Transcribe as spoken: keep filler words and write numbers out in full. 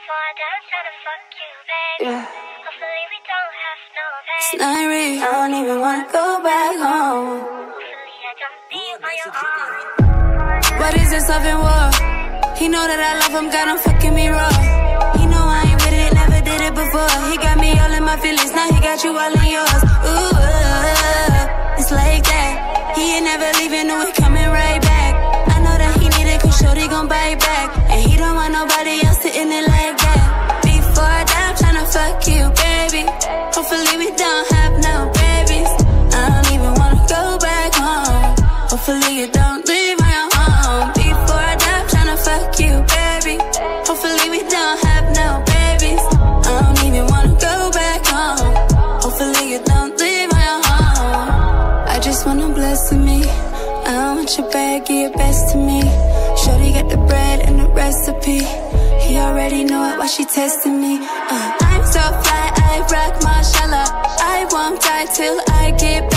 before I die, trying to fuck you, baby. Yeah. Hopefully we don't have no baby. It's not real, I don't even wanna go back home. Hopefully I don't be on your own. What is this love and war? He know that I love him, got him fucking me raw. He know I ain't with it, never did it before. He got me all in my feelings, now he got you all in yours. Ooh, uh, it's like that. He ain't never leaving, no, he coming right back. I know that he need it, cause shorty gon' bite back. And he don't want nobody else sitting it like that. Before I die, I'm tryna fuck you, baby. Hopefully we don't have no babies. I don't even wanna go back home. Hopefully you don't leave my home. Before I die, I'm tryna fuck you, baby. Hopefully we don't have no babies. I don't even wanna go back home. Hopefully you don't leave my home. I just wanna bless me. I don't want your bag, give your best to me. Shorty got the bread and the recipe. He already know it while she testing me. uh, I'm so fly, I rock Marshalla. I won't die till I get